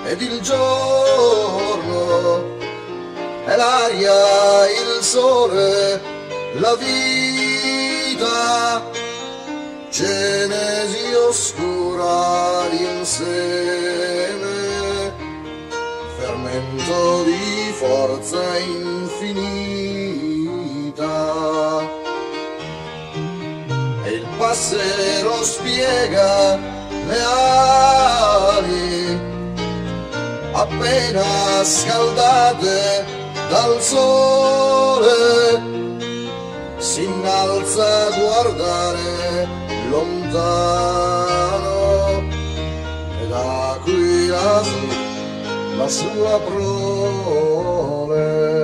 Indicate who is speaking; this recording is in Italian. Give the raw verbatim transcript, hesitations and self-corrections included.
Speaker 1: ed il giorno, e l'aria, il sole, la vita, genesi oscura l'insieme, fermento di forza infinita. E il passero spiega le ali appena scaldate dal sole, si innalza a guardare lontano ed da qui lassù la sua prole.